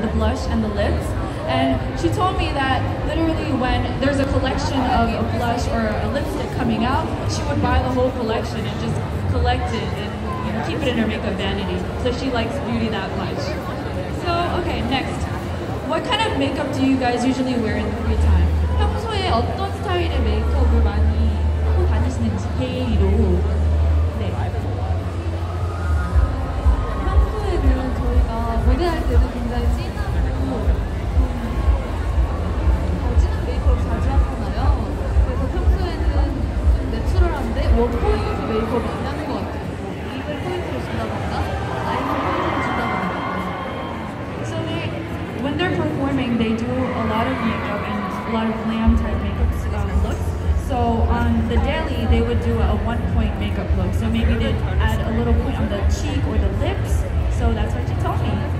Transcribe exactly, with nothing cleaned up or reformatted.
the blush and the lips. And she told me that literally when there's a collection of a blush or a lipstick coming out, she would buy the whole collection and just collect it and you know, keep it in her makeup vanity. So she likes beauty that much. So, okay, next. What kind of makeup do you guys usually wear in the free time? 평소에 어떤 스타일의 메이크업을 많이 하고 다니시는지 데일리로. 네. 평소에는 저희가 무대할 때도 굉장히 진하고 어, 진한 메이크업을 자주 하잖아요. 그래서 평소에는 좀 내추럴한데 원포인트 메이크업 많이 하는 것 같아요. 뭐 입을 포인트로 준다던가 아이를 포인트로 준다던가. So they, when they're performing, they do a lot of makeup and a lot of glam type makeup um, looks. So on the daily, they would do a one-point makeup look. So maybe they'd add a little point on the cheek or the lips. So that's what she told me.